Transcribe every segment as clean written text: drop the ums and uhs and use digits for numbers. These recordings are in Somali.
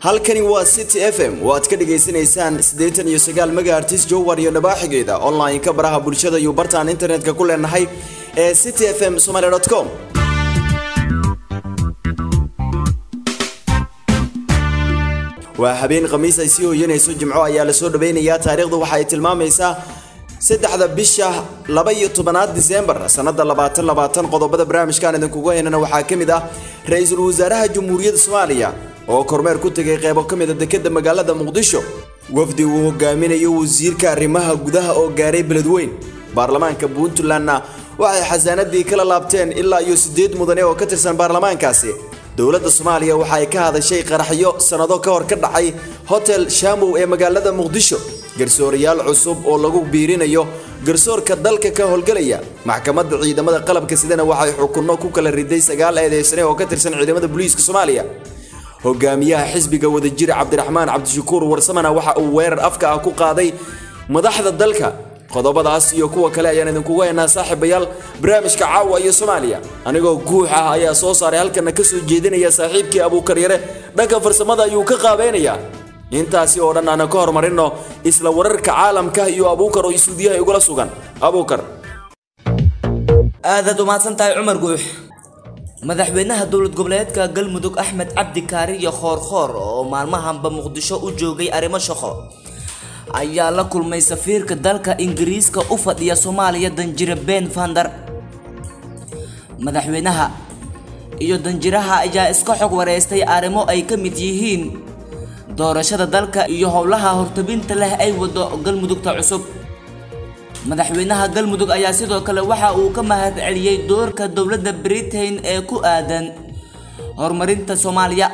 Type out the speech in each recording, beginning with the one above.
halkani waa City FM waad ka dhageysanaysaan 89 megahertz jowhar iyo nabaaxigeeda online ka baraha bulshada iyo bartaan internetka ku leenahay ee cityfmsomali.com waa habeen khamiis ay sii hooyanayso jimco ayaa la soo dhaweynayaa taariikhdu waxa ay tilmaamaysaa 3 bisha 12 December sanada 2020 qodobada barnaamijkan idinku heynana waxa kamid ah Ra'iisul Wasaaraha Jamhuuriyadda Soomaaliya oo kormeer ku tagay qaybo kamid ah dekedda magaalada Muqdisho wafdi uu hogaaminayo wasiirka arrimaha gudaha oo gaaray beledweyn baarlamaanka Puntland waxay xasaanadii kala laabteen ilaa iyo 8 mudane oo ka tirsan baarlamaankaasi dawladda Soomaaliya waxay ka hadashay qaraxyo sanado ka hor ka dhacay hotel Shamow ee magaalada Muqdisho garsooriyaal cusub oo lagu biirinayo garsoorka dalka ka howlgalaya maxkamadda ciidamada qalabka sidana waxay xukunno ku kala riday 9 eedeysane oo ka tirsan ciidamada booliiska Soomaaliya hogaamiyaha xisbiga wadajir Cabdiraxmaan Cabdishakuur Warsamana waxa uu weerar afka ah ku qaaday madaxda dalka qodobadaas iyo kuwa kale ayaan idinku weynahay saaxiibayaal barnaamijka caawa iyo Soomaaliya anigoo guux ah ayaa soo saaray halkan ka soo jeedinaya saaxiibkii Abuukar Yare dhanka farsamada ayuu ka qaabeynaya intaasi oo dhan aan ka hormarino isla wararka caalamka iyo Abuukar oo isuudiyaha igula sugan Abuukar aad u maadsantahay Umar Guux madaxweynaha dawlad goboleedka Galmudug Axmed Cabdi Kaari iyo Khoorkhoor oo maalmahanba Muqdisho u joogay arrimo shaqo ayaa la kulmay safiirka dalka Ingiriiska u fadhiya Soomaaliya Danjire Ben Vander madaxweynaha iyo danjiraha ayaa iska xog wareystay arrimo ay ka mid yihiin doorashada dalka iyo howlaha hortabinta leh ay wado Galmudugta cusub madaxweynaha Galmudug ayaa sidoo kale waxa uu ka mahad celiyay doorka dawladda Britain ee ku aadan horumarinta Soomaaliya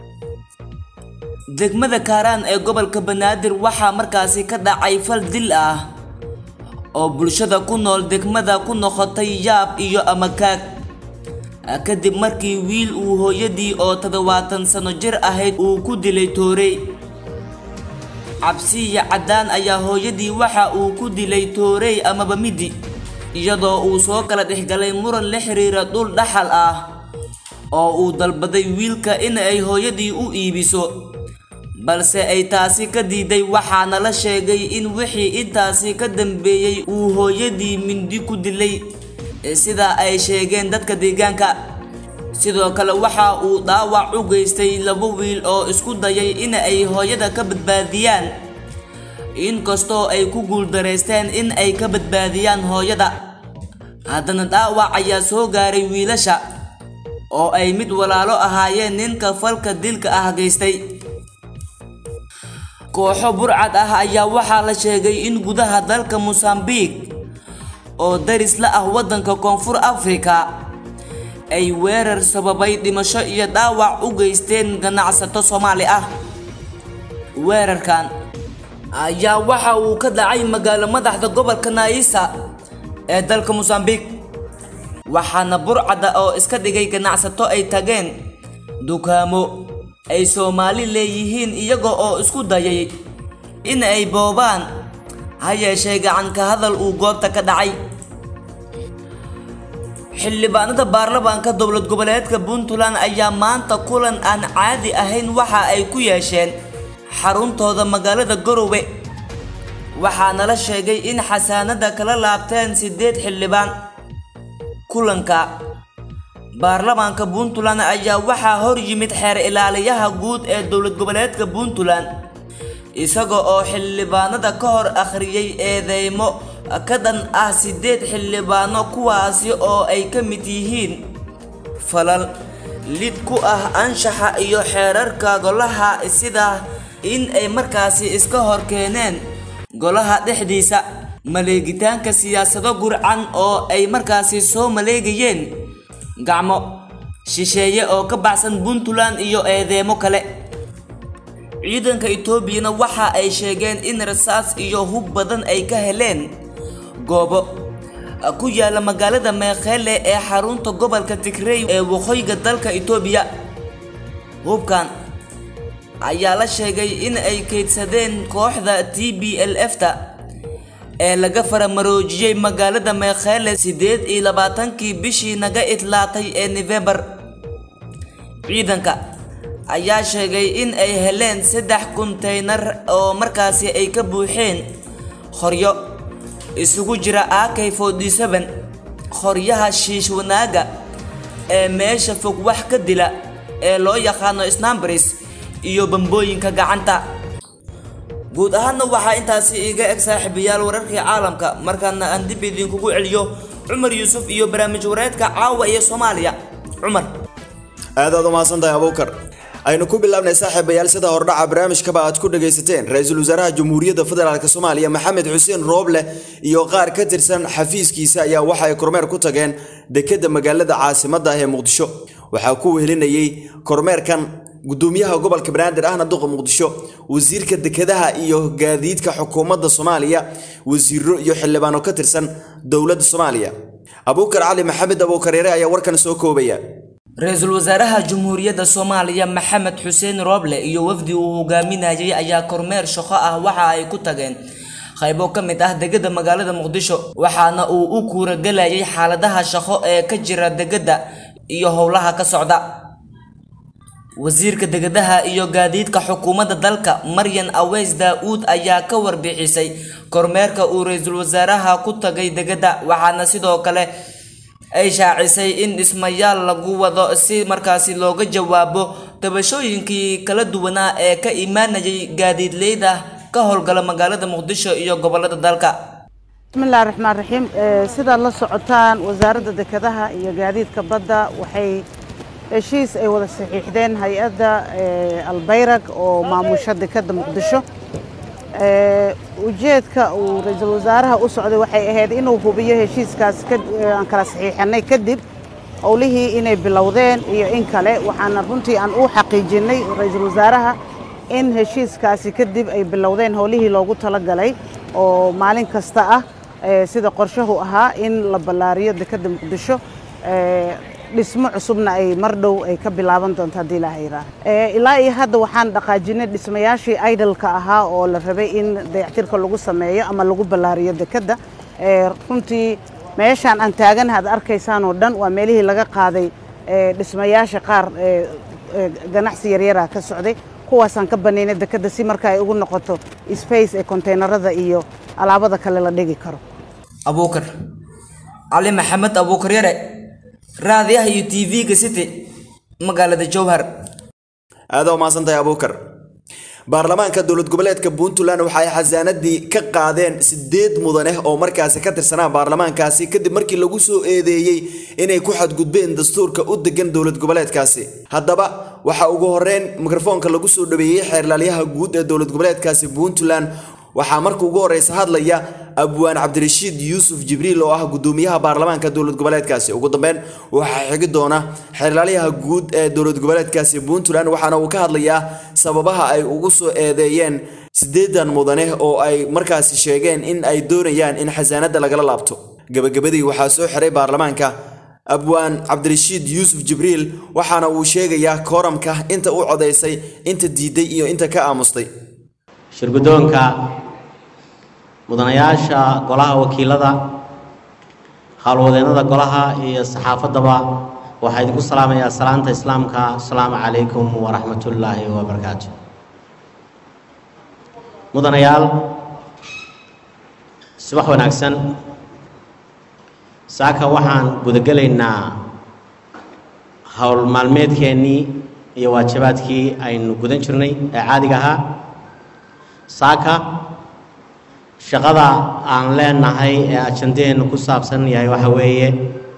degmada Kaaraan ee gobolka Banaadir waxa markaasi ka dhacay fal dil ah oo bulshada ku nool degmada ku noqotay yaab iyo amakaag kadib markii wiil uu hooyadii oo 70 sano jir ahayd uu ku dilay toorey cabsiya cadaan ayaa hooyadii waxa uu ku dilay toorey ama midi iyadoo uu soo kala dhixgalay muran la xiriira dhul dhaxal ah oo uu dalbaday wiilka in ay hooyadii u iibiso balse ay taasi ka diiday waxaana la sheegay in wixii intaasi ka dambeeyay uu hooyadii mindi ku dilay sida ay sheegeen dadka deegaanka sidoo kale waxa uu dhaawac u geystay 2 wiil oo isku dayay in ay hooyada ka badbaadiyaan inkastoo ay ku guuldareysteen in ay ka badbaadiyaan hooyada haddana dhaawac ayaa soo gaaray wiilasha oo ay mid walaalo ahaayeen ninka falka dilka ah geystay kooxo burcad ah ayaa waxa la sheegay in gudaha dalka Mozambique oo daris la ah wadanka Koonfur Afrika ay weerar sababay dhimasho iyo dhaawac u geysteen ganacsato Soomaali ah weerarkan ayaa waxa uu ka dhacay magaalada madaxda gobolka Naisa ee dalka Mozambique waxaana burcada oo iska dhigay ganacsato ay tageen dukaamo ay Soomaali leeyihiin iyaga oo isku dayay in ay boobaan hayeeshee gacan ka hadal uu goobta ka dhacay xildhibaanada baarlamaanka dawlad goboleedka Puntland ayaa maanta kulan aan caadi ahayn waxa ay ku yeesheen xaruntooda magaalada Garowe waxaana la sheegay in xasaanada kala laabteen 8 xildhibaan kulanka baarlamaanka Puntland ayaa waxa hor yimid xeer ilaaliyaha guud ee dawlad goboleedka Puntland isaga oo xildhibaanada ka hor akhriyay eedeymo ka dhan ah 8 xildhibaano kuwaasi oo ay ka mid yihiin falal lid ku ah anshaxa iyo xeerarka golaha sida in ay markaasi iska hor keeneen golaha dhexdiisa maleegitaanka siyaasado gurcan oo ay markaasi soo maleegayeen gacmo shisheeye oo ka baxsan Puntland iyo eedeymo kale ciidanka Itoobiya waxa ay sheegeen in rasaas iyo hub badan ay ka heleen goobo ku yaala magaalada Mekhele ee xarunta gobolka Tigray ee waqooyiga dalka Itoobiya hubkan ayaa la sheegay in ay kaydsadeen kooxda TPLF-ta ee laga faramaroojiyay magaalada Mekhele 28 bishii naga idlaatay ee November ciidanka ayaa sheegay in ay heleen 3 konteynar oo markaasi ay ka buuxeen qoryo isugu jira AK47 qoryaha shiish wanaaga ee meesha fog wax ka dila ee loo yaqaano snambris iyo bambooyinka gacanta. guud ahaan waxa intaasi iga eg saaxiibayaal wararkii caalamka markaana aan dib idinkugu celiyo Cumar Yuusuf iyo barnaamij wareedka caawa ee Soomaaliya. Cumar aad u mahadsantahay Abuukar. aynu ku bilaabnay saaxiibayaal sida hordhaca barnaamijkaba aad ku dhageysateen Ra'iisul Wasaaraha Jamhuuriyadda Federaalka Soomaaliya Maxamed Xuseen Rooble iyo qaar ka tirsan xafiiskiisa ayaa waxa ay kormeer ku tageen dekedda magaalada caasimadda ee Muqdisho. waxa ku wehelinayay kormeerkan gudoomiyaha gobolka Banaadir ahna duqa Muqdisho, wasiirka dekedaha iyo gaadiidka xukuumadda Soomaaliya, wasiirro iyo xildhibaano ka tirsan dawladda Soomaaliya. Abuukar Cali Maxamed Abuukar Yare ayaa warkan soo koobaya. Ra'iisul Wasaaraha Jamhuuriyadda Soomaaliya Maxamed Xuseen Rooble iyo wafdi uu hogaaminayay ayaa kormeer shaqo ah waxa ay ku tageen qaybo ka mid ah dekedda magaalada Muqdisho, waxaana uu u kuura galayay xaaladaha shaqo ee ka jira dekedda iyo howlaha ka socda. wasiirka dekedaha iyo gaadiidka xukuumadda dalka Maryan Aweys Daawud ayaa ka warbixisay kormeerka uu ra'iisul wasaaraha ku tagay dekedda, waxaana sidoo kale ay shaacisay in dhismayaal lagu wado si markaasi looga jawaabo tabashooyinkii kala duwanaa ee ka imaanayay gaadiidleyda ka howlgala magaalada Muqdisho iyo gobolada dalka. bismillahir rahmaanir rahiim. sida la socotaan wasaaradda dekedaha iyo gaadiidka badda waxay heshiis ay wada saxiixdeen hay'adda Albayraq oo maamusha dekedda Muqdisho. ujeedka uu ra'iisul wasaaraha u socday waxay ahayd inuu hubiyo heshiiskaas aan kala saxiixnay kadib howlihii inay bilowdeen iyo in kale. waxaana runtii aan u xaqiijinay ra'iisul wasaaraha in heshiiskaasi kadib ay bilowdeen howlihii loogu talagalay oo maalin kasta ah sida qorshahu ahaa in la ballaariyo dekedda Muqdisho. dhismo cusubna ay mar dhow ay ka bilaaban doonto hadii la hayraa. ilaa iyo hadda waxaan dhaqaajinay dhismayaashii idle-ka ahaa oo la rabay in dayactirka lagu sameeyo ama lagu ballaariyo dekedda. runtii meeshaan aan taagan had arkaysaan oo dhan waa meelihii laga qaaday dhismayaasha qaar ganacsi yaryar ka socday, kuwaasaan ka banaynay dekedda si marka ay ugu noqoto space ee konteenarada iyo alaabada kale la dhigi karo. Abuukar Cali Maxamed Abuukar Yare, raadiyaha iyo TV-ga City magaalada Jowhar. aad u mahadsantahay Abuukar. baarlamaanka dowlad goboleedka Puntland waxa ay xasaanadii ka qaadeen 8 mudane oo markaasi ka tirsanaa baarlamaankaasi kadib markii lagu soo eedeeyay inay ku xadgudbeen dastuurka u degan dowlad goboleedkaasi. haddaba waxa ugu horreyn mikrofoonka lagu soo dhaweeyay xeerlaaliyaha guud ee dowlad goboleedkaasi Puntland. waxaa markii ugu horeysa hadlaya Abwaan Cabdirashiid Yuusuf Jibriil oo ah gudoomiyaha baarlamaanka dowlad goboleedkaasi. ugu dambeyn waxa xigi doona xeerlaaliyaha guud ee dowlad goboleedkaasi Puntland, waxaana uu ka hadlayaa sababaha ay ugu soo eedeeyeen 8 mudane oo ay markaasi sheegeen in ay doonayaan in xasaanada lagala laabto. gabagabadii waxaa soo xiray baarlamaanka Abwaan Cabdirashiid Yuusuf Jibriil, waxaana uu sheegayaa kooramka inta uu codeysay, inta diiday iyo inta ka aamustay. shirgudoonka mudanayaasha golaha wakiilada, hawlwadeennada golaha iyo saxaafaddaba waxaa idinku salaamayaa salaanta islaamka. assalaamu calaykum waraxmatullaahi wabarakaatu. mudanayaal, subax wanaagsan. saaka waxaan gudagelaynaa howl maalmeedkeennii iyo waajibaadkii aynu gudan jirnay ee caadiga ahaa. saaka shaqada aan leenahay ee ajandadeenu ku saabsan yahay waxa weeye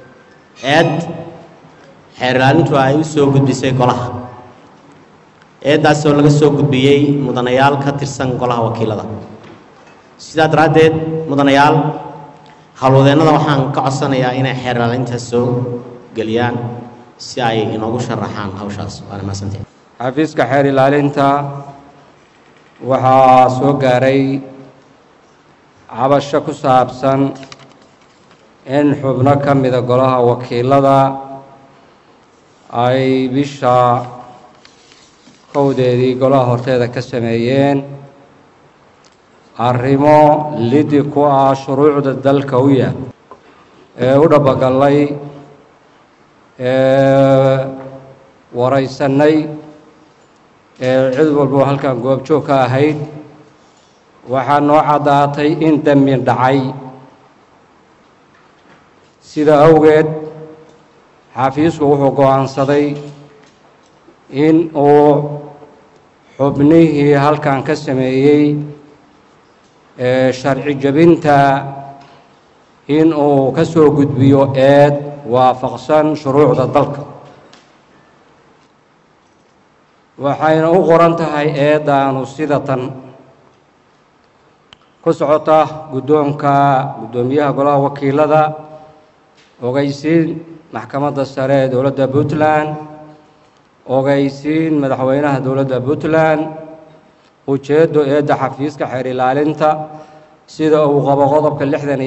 xeerlaalintu ay u soo gudbisay golaha. eedaasoo laga soo gudbiyey mudanayaal ka tirsan golaha wakiilada. sidaa daraaddeed mudanayaal, hawlwadeennada waxaan ka codsanayaa inay xeerlaalintaas soo geliyaan si ay inoogu sharaxaan hawshaas. waana mahadsantahay. xafiiska xeer ilaalinta waxaa soo gaaray cabasho ku saabsan in xubno ka mida golaha wakiilada ay bisha 1deedii golaha horteeda ka sameeyeen arrimo lidi ku ah shuruucda dalka u yaal ee u dhabagalay waraysanay cid walbo halkan goobjoog ka ahayd waxaa noo caddaatay in dembi dhacay sida awgeed xafiisku wuxuu go'aansaday in uu xubnihii halkan ka sameeyey sharci jebinta in uu ka soo gudbiyo eed waafaqsan shuruucda dalka waxayna u qoran tahay eedaanu sida tan ku socota guddoomiyaha golaha wakiilada ogeysiin maxkamadda sare ee dowladda Puntland ogeysiin madaxweynaha dowladda Puntland ujeedo eedda xafiiska xeer ilaalinta sida uu qabo qodobka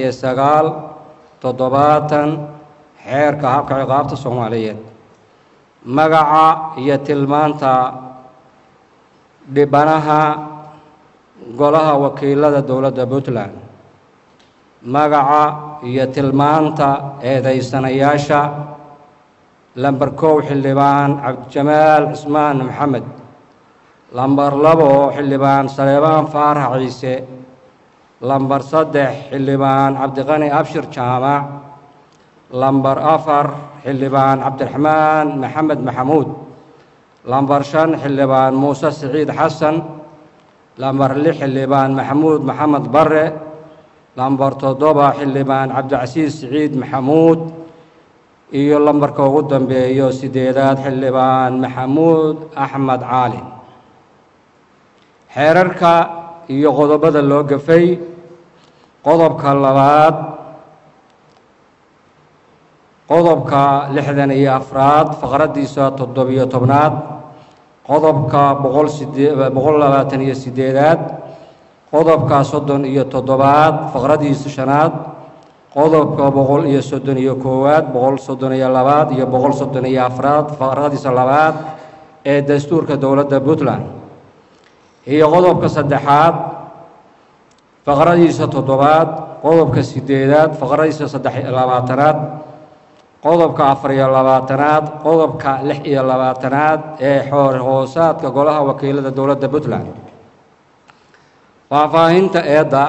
69 xeerka habka ciqaabta Soomaaliyeed magaca iyo tilmaanta dhibanaha golaha wakiilada dowladda Puntland magaca iyo tilmaanta eedaysanayaasha lambar 1 xildhibaan Cabdijamaal Cismaan Maxamed lambar 2 xildhibaan Saleebaan Faarax Ciise lambar 3 xildhibaan Cabdiqani Abshir Jaamac lambar 4 xildhibaan Cabdiraxmaan Maxamed Maxamuud lambar 5 xildhibaan Muuse Siciid Xasan lambar 6 xildhibaan Maxamuud Maxamed Barre lambar 7 xildhibaan Cabdicasiis Siciid Maxamuud iyo lambarka ugu dambeeyo 8aad xildhibaan Maxamuud Axmed Caali xeerarka iyo qodobada loo gafay qodobka 2 qodobka 64 faqradiisa 17aad qodobka 128aad qodobka 37aad faqradiisa 5aad qodobka 131aad 132aad iyo 134aad faqradiisa 2aad ee dastuurka dowladda Puntland iyo qodobka 3aad faqradiisa 7aad qodobka 8aad faqradiisa 23aad qodobka 24aad qodobka 26aad ee xoor hoosaadka golaha wakiilada dowladda Puntland faahfaahinta eedda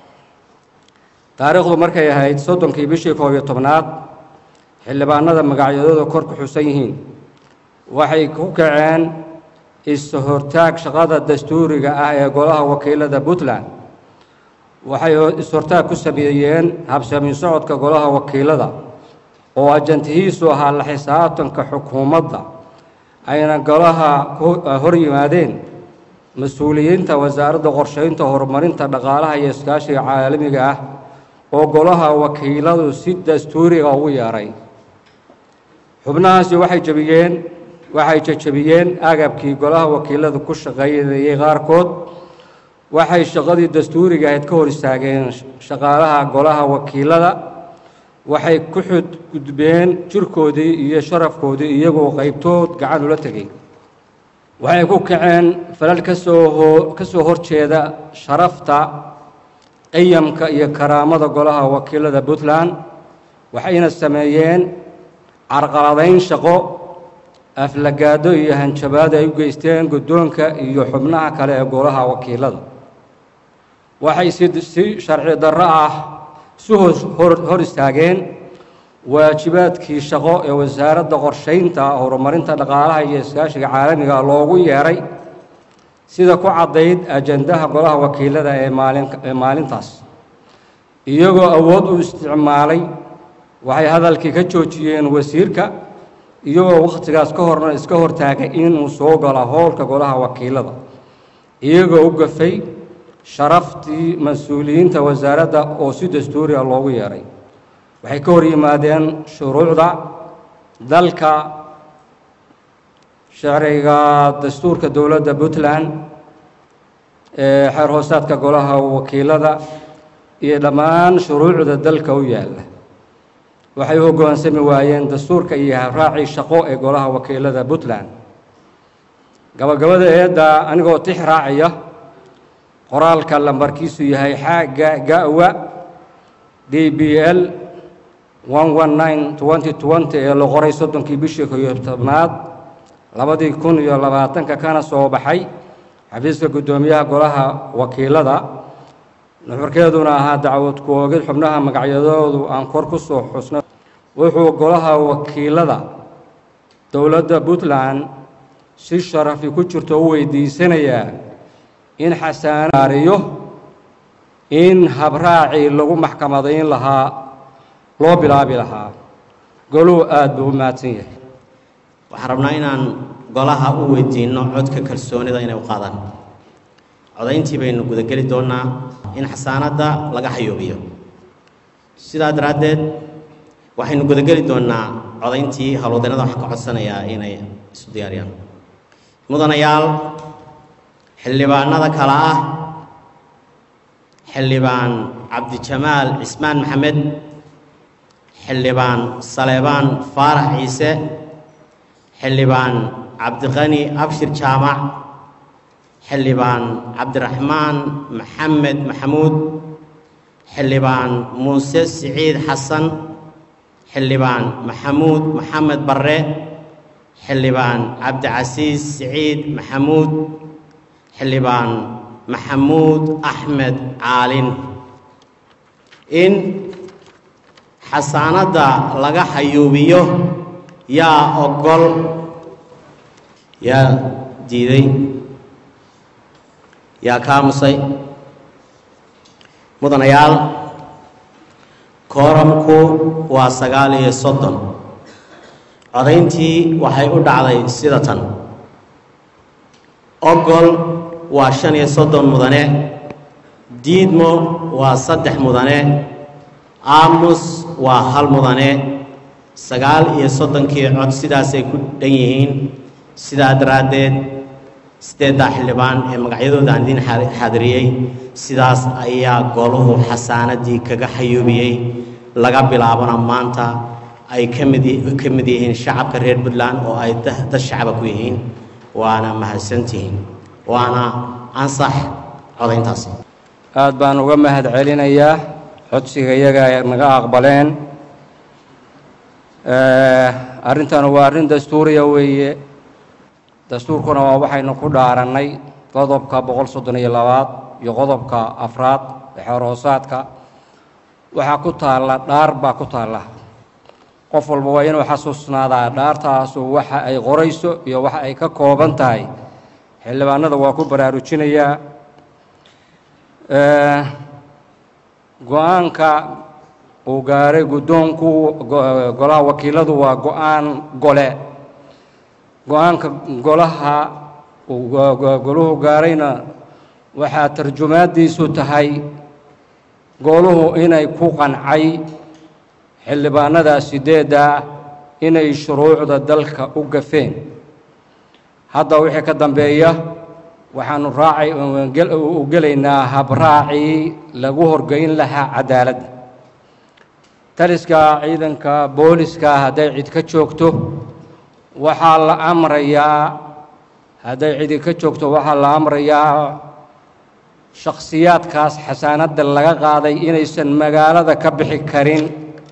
taariikhdu markay ahayd 30kii bishii 11aad xildhibaanada magacyadooda kor ku xusan yihiin waxay ku kaceen is-hortaag shaqada dastuuriga ah ee golaha wakiilada Puntland waxay is-hortaag ku sameeyeen habsami socodka golaha wakiilada oo ajantihiisu ahaa la xisaabtanka xukuumadda ayna golaha hor yimaadeen mas-uuliyiinta wasaaradda qorsheynta horumarinta dhaqaalaha iyo iskaashiga caalamiga ah oo golaha wakiiladu si dastuuriga ugu yeeray xubnahaasi waxay jajabiyeen agabkii golaha wakiiladu ku shaqeeyay qaarkood waxay shaqadii dastuuriga ahayd ka hor istaageen shaqaalaha golaha wakiilada waxay ku xadgudbeen jirkoodii iyo sharafkoodii iyagoo qaybtood gacan ula tegay waxay ku kaceen falal ka soo horjeeda sharafta qiyamka iyo karaamada golaha wakiilada Puntland waxayna sameeyeen carqaladayn shaqo aflagaado iyo hanjabaad ay u geysteen guddoonka iyo xubnaha kale ee golaha wakiilada waxay si sharci darro ah hor istaageen waajibaadkii shaqo ee wasaaradda qorsheynta horumarinta dhaqaalaha iyo iskaashiga caalamiga loogu yeeray sida ku caddayd ajandaha golaha wakiilada ee maalintaas iyagoo awood u isticmaalay waxay hadalkii ka joojiyeen wasiirka iyagoo wakhtigaas ka horna iska hortaagay inuu soo galo howlka golaha wakiilada iyagoo u gafay sharaftii mas-uuliyiinta wasaaradda oo si dastuuri ah loogu yeeray waxay ka hor yimaadeen shuruucda dalka sharciga dastuurka dowladda Puntland ee xeer hoosaadka golaha wakiilada iyo dhammaan shuruucda dalka u yaala waxay u hoggaansami waayeen dastuurka iyo habraaci shaqo ee golaha wakiilada Puntland gabagabada eedda anigoo tix raacaya qoraalka lambarkiisu yahay xaaga gawa DBL 119/2020 ee la qoray 30kii bishii 11aad 2020 kana soo baxay xafiiska guddoomiyaha golaha wakiilada nuxurkeeduna ahaa dacwad ku oogid xubnaha magacyadoodu aan kor ku soo xusnay wuxuu golaha wakiilada dowladda Puntland si sharafi ku jirto u weydiisanayaa in xasaanaariyo in habraaci lagu maxkamadayn lahaa loo bilaabi lahaa goluhu aad buu u mahadsan yahay waxaan rabnaa inaan golaha u weydiino codka kalsoonida inay u qaadaan codayntii baynu gudageli doonaa in xasaanadda laga xayoobiyo sidaa daraaddeed waxaynu gudageli doonaa codayntii howlwadeennada waxaan ka codsanayaa inay isu diyaariyaan mudanayaal xildhibaanada kale ah xildhibaan cabdijamaal cismaan maxamed xildhibaan saleebaan faarax ciise xildhibaan cabdiqani abshir jaamac xildhibaan cabdiraxmaan maxamed maxamuud xildhibaan muuse siciid xasan xildhibaan maxamuud maxamed barre xildhibaan cabdicasiis siciid maxamuud xildhibaan maxamuud axmed caalin in xasaanadda laga xayuubiyo yaa ogol yaa diiday yaa kaamusay mudanayaal kooramku waa 39 codayntii waxay u dhacday sida tan ogol waa 35 mudane diidmo waa 3 mudane aamus waa 1 mudane 39kii cod sidaasay ku dhan yihiin sidaa daraaddeed 8 xildhibaan ee magacyadooda aan idin xaadiriyey sidaas ayaa goluhu xasaanadii kaga xayuubiyey laga bilaabana maanta ay ka mid yihiin shacabka reer Puntland oo ay dad shacab ku yihiin waana mahadsantihiin waana ansax codayntaas aad baan uga mahad celinayaa codsiga iyaga ay naga aqbaleen arrintan waa arrin dastuuriya weeye dastuurkuna waa waxaynu ku dhaaranay qodobka 132 iyo qodobka 4 ee xoroosaadka waxa ku taala dhaar baa ku taala qof walba waa inuu xasuusnaadaa dhaartaas waxa ay qorayso iyo waxa ay ka kooban tahay xildhibaanada waa ku baraarujinayaa go'aanka uu gaaray guddoonku golaha wakiiladu waa go'aan gole go'aanka golaha goluhu gaarayna waxaa tarjumaadiisu tahay goluhu inay ku qancay xildhibaanada 8 inay shuruucda dalka u gafeen hadda wixii ka dambeeya waxaanu u gelaynaa habraacii lagu horgeyn lahaa cadaaladda taliska ciidanka booliska hadday cid ka joogto waxaa la amrayaa hadday cid ka joogto waxaa la amrayaa shakhsiyaadkaas xasaanadda laga qaaday inaysan magaalada ka bixi karin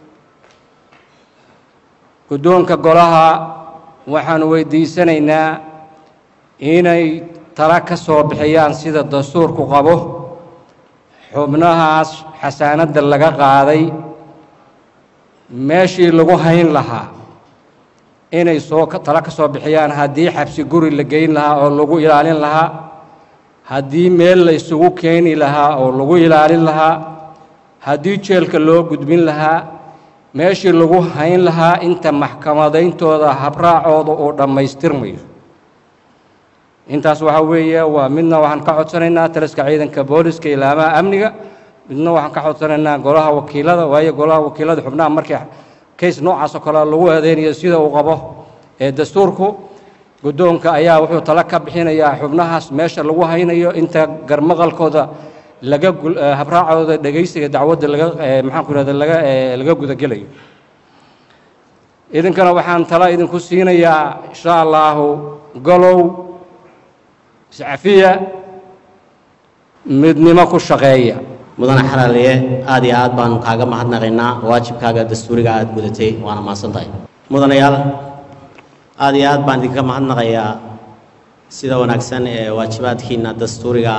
guddoonka golaha waxaan weydiisanaynaa inay tala ka soo bixiyaan sida dastuurku qabo xubnahaas xasaanadda laga qaaday meeshii lagu hayn lahaa inay tala ka soo bixiyaan haddii xabsi guri la geyn lahaa oo lagu ilaalin lahaa haddii meel la isugu keeni lahaa oo lagu ilaalin lahaa haddii jeelka loo gudbin lahaa meeshii lagu hayn lahaa inta maxkamadayntooda habraacooda uu dhammaystirmayo intaas waxa weeye waa midna waxaan ka codsanaynaa taliska ciidanka booliska ilaamaha amniga midna waxaan ka codsanaynaa golaha wakiilada waayo golaha wakiilada xubnaha markii case noocaas oo kale lagu adeeniyo sida uu qabo ee dastuurku guddoonka ayaa wuxuu tala ka bixinayaa xubnahaas meesha lagu haynayo inta garmaqalkooda laga habraacooda dhageysiga dacwadda laga gudagelayo idinkana waxaan tala idinku siinayaa insha allahu golow sacafiya midnimo ku shaqeeya mudane xalaaliye aad iyo aad baan kaaga mahadnaqaynaa waajibkaaga dastuuriga aad gudatay waana mahadsantahay mudanayaal aad iyo aad baan idinka mahadnaqayaa sida wanaagsan ee waajibaadkiina dastuuriga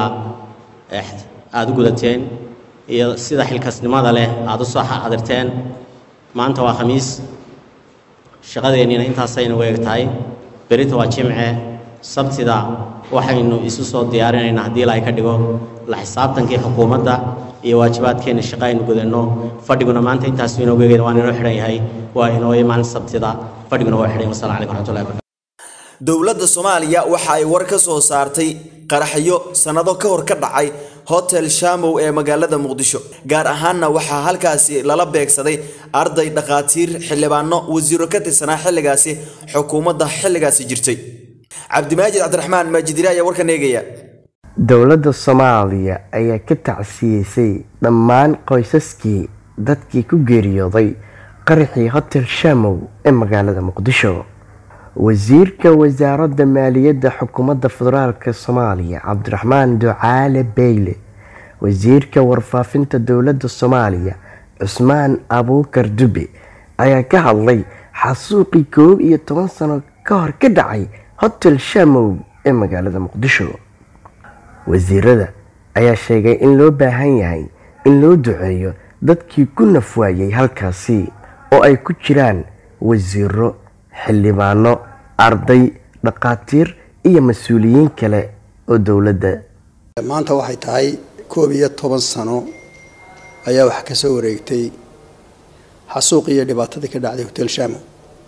aad u gudateen iyo sida xilkasnimada leh aad u soo xaadirteen maanta waa khamiis shaqadeennina intaasaynu u egtahay berita waa jimce sabtida waxaynu isu soo diyaarinaynaa haddii ilaahay ka dhigo la xisaabtankii xukuumadda iyo waajibaadkeena shaqo aynu gudanno fadhiguna maanta intaas inoogu eegayna waan inoo xidhan yahay waa inoo imaan sabtida fadhiguna waa xidhan. Wassalaamu calaykum waraxmatullahi wabarakaatu. dowladda Soomaaliya waxa ay war ka soo saartay qaraxyo sanado ka hor ka dhacay hotel Shamow ee magaalada Muqdisho gaar ahaanna waxa halkaasi lala beegsaday arday dhaqaatiir xildhibaano wasiiro ka tirsanaa xilligaasi xukuumadda xilligaasi jirtay. Cabdimaajid Cabdiraxmaan Maajidiri ayaa warkan eegaya. dowladda Soomaaliya ayaa ka tacsiyeysay dhammaan qoysaskii dadkii ku geeriyooday qaraxii hotel Shamow ee magaalada Muqdisho. wasiirka wasaaradda maaliyadda xukuumadda federaalka Soomaaliya Cabdiraxmaan Ducaale Beyle, wasiirka warfaafinta dowladda Soomaaliya Cusmaan Abuukar Dube ayaa ka hadlay xasuuqii 11 sano ka hor ka dhacay hotel Shamow ee magaalada Muqdisho. wasiirada ayaa sheegay in loo baahan yahay in loo duceeyo dadkii ku nafwaayay halkaasi oo ay ku jiraan wasiiro, xildhibaano, arday, dhaqaatiir iyo mas'uuliyiin kale oo dowladda. maanta waxay tahay 11 sano ayaa wax ka soo wareegtay xasuuqii iyo dhibaatadii ka dhacday hotel Shamow.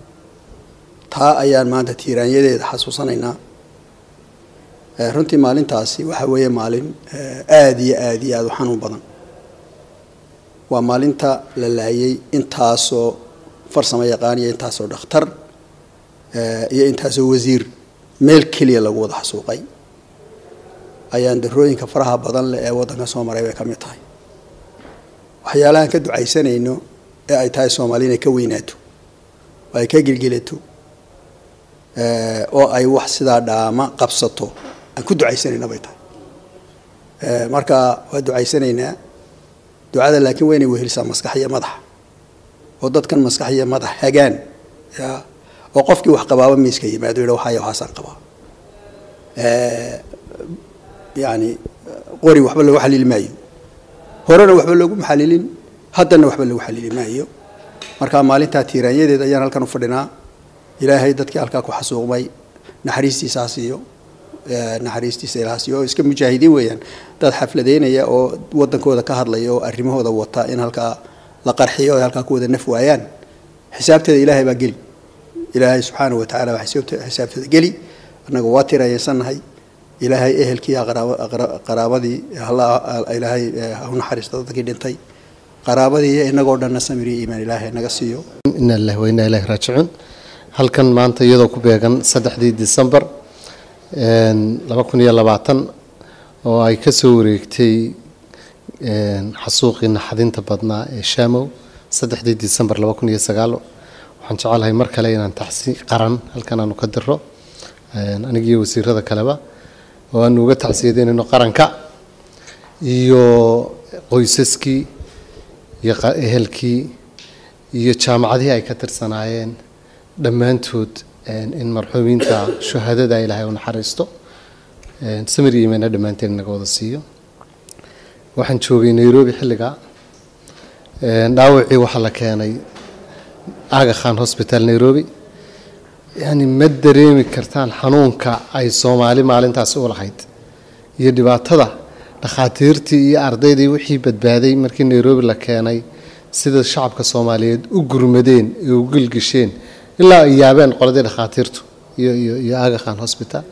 taa ayaan maanta tiiraanyadeeda xasuusanaynaa. runtii maalintaasi waxa weeye maalin aad iyo aad u xanuun badan. waa maalinta la laayay intaasoo farsamo yaqaan iyo intaasoo dhakhtar iyo intaasoo wasiir meel keliya lagu wada xasuuqay. ayaan darooyinka faraha badan leh ee waddanka soo maray bay ka mid tahay. waxyaalahan ka ducaysanayno ee ay tahay Soomaaliya inay ka weynaato oo ay ka gilgilato oo ay wax sidaa dhaama qabsato aan ku ducaysanayna bay tahay. marka waa ducaysanaynaa ducada laakiin weynay wehelisaa maskax iyo madax oo dadkan maskax iyo madax hagaan oo qofkii wax qabaaba miiska yimaado yidhi waxaan qabaa yani qori waxba lagu xalili maayo, horena waxba loogu maxalilin, haddana waxba lagu xalili maayo. marka maalintaa tiiraanyadeed ayaan halkan u fadhinaa. ilaahay dadkii halkaa ku xasuuqmay naxariistiisa siiyo, naxariistiisa ilaaha siiyo. iska mujaahidiin weeyaan, dad xafladeynaya oo waddankooda ka hadlaya oo arrimahooda wata in halkaa la qarxiyo oo halkaa ku wada naf waayaan. xisaabteeda ilaahay baa geli, ilaahay subxaanahu wa tacaala baa xisaabteeda geli. annaga waa tiiraanyaysanahay. ilaahay ehelkii qaraabadii ilaahay u naxariisto dadkii dhintay, qaraabadii inagoo dhanna samir iyo iimaan ilaahay naga siiyo. inna lillahi wa inna ilayhi raajicuun. halkan maanta iyadoo ku beegan 3 December 2020 oo ay ka soo wareegtay xasuuqii naxdinta badnaa ee Shamow 3 December 2009. waxaan jecelahay mar kale inaan taxsi qaran halkan aanu ka diro anigii wasiirada kaleba oo aan uga taxsiyeedeyno qaranka iyo qoysaskii iyo ehelkii iyo jaamacadihii ay ka tirsanaayeen dhammaantood in marxuumiinta shuhadada ilaahay u naxariisto samir iyo iimaan dhammaanteen naga wada siiyo. waxaan joogay Nairobi xilliga dhaawacii waxa la keenay Aga Khan Hospital Nairobi. yani ma dareemi kartaan xanuunka ay Soomaali maalintaas u lahayd iyo dhibaatada dhaqaatiirtii iyo ardaydii wixii badbaaday markii Nairobi la keenay, sida shacabka Soomaaliyeed u gurmadeen ee u gilgisheen ilaa ay yaabeen qoladii dhaqaatiirtu iyo Aga Khan Hospital.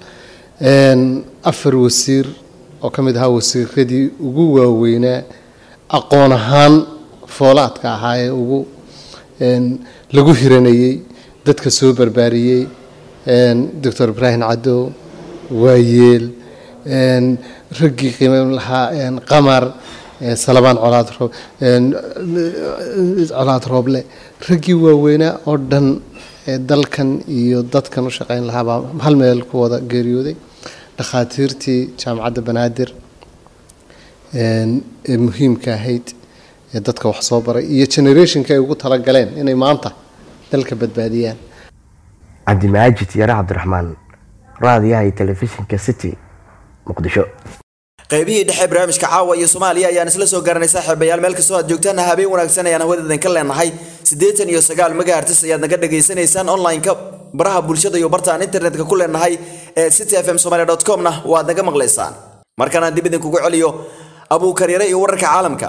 4 wasiir oo ka mid ahaa wasiiradii ugu waaweynaa aqoon ahaan foolaadka ahaa ee ugu lagu hiranayay dadka soo barbaariyay Dr. Ibrahim Cadow, waayeel raggii qiimayn lahaa Qamar, Salabaan Colaad Rooble, raggii waaweynaa oo dhan dalkan iyo dadkan u shaqayn lahaa hal meel ku wada geeriyooday. dhaqaatiirtii jaamacadda Banaadir ee muhiimka ahayd ee dadka wax soo baray iyo generationka ay ugu talagaleen inay maanta dalka badbaadiyaan. cabdimaajid yare cabdiraxmaan raadiyaha iyo telefishinka city muqdisho. qaybihii dhexe barnaamijka caawa iyo Soomaaliya ayaan isla soo garanay saaxiibayaal meel kastoo aad joogtaan habeen wanaagsan ayaan hawada ka leenahay 89 megahertz ayaad naga dhageysanaysaan online-ka baraha bulshada iyo bartaan internetka ku leenahay ee cityfmsomalia.com na waad naga maqlaysaan. markaan dib idin kugu celiyo Abu Kareere iyo wararka caalamka.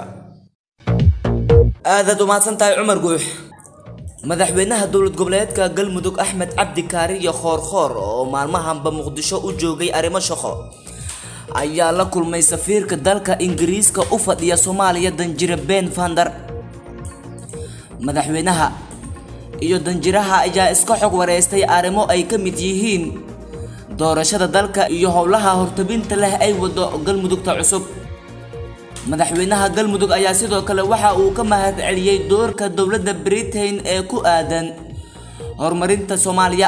aad u mahadsantahay Cumar Guux. madaxweynaha dowlad goboleedka Galmudug Axmed Cabdi Kaariyo Khoorkhoor oo maalmahanba Muqdisho u joogay arrimo shaqo ayaa la kulmay safiirka dalka Ingiriiska u fadhiya Soomaaliya Danjire Ben Vander. madaxweynaha iyo danjiraha ayaa iska xog wareystay arrimo ay ka mid yihiin doorashada dalka iyo howlaha hortabinta leh ay wado Galmudugta cusub. madaxweynaha Galmudug ayaa sidoo kale waxa uu ka mahad celiyay doorka dowladda Britain ee ku aadan horumarinta Soomaaliya.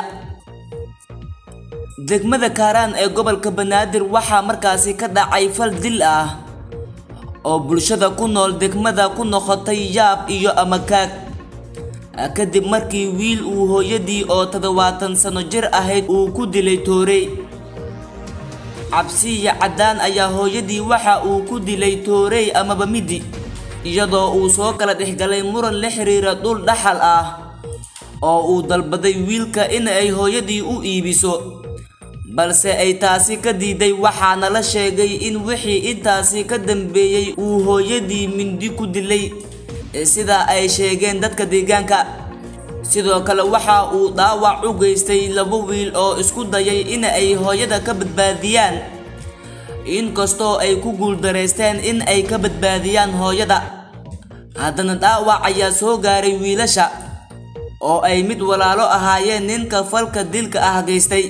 degmada Kaaraan ee gobolka Banaadir waxaa markaasi ka dhacay fal dil ah oo bulshada ku nool degmada ku noqotay yaab iyo amakaag kadib markii wiil uu hooyadii oo 70 sano jir ahayd uu ku dilay toorey. cabsiya cadaan ayaa hooyadii waxa uu ku dilay toorey amaba midi iyadoo uu soo kala dhexgalay muran la xiriira dhul dhaxal ah oo uu dalbaday wiilka in ay hooyadii u iibiso balse ay taasi ka diiday. waxaana la sheegay in wixii intaasi ka dambeeyay uu hooyadii mindi ku dilay sida ay sheegeen dadka deegaanka. sidoo kale waxa uu dhaawac u geystay 2 wiil oo isku dayay in ay hooyada ka badbaadiyaan inkastoo ay ku guuldareysteen in ay ka badbaadiyaan hooyada. haddana dhaawac ayaa soo gaaray wiilasha oo ay mid walaalo ahaayeen ninka falka dilka ah geystay.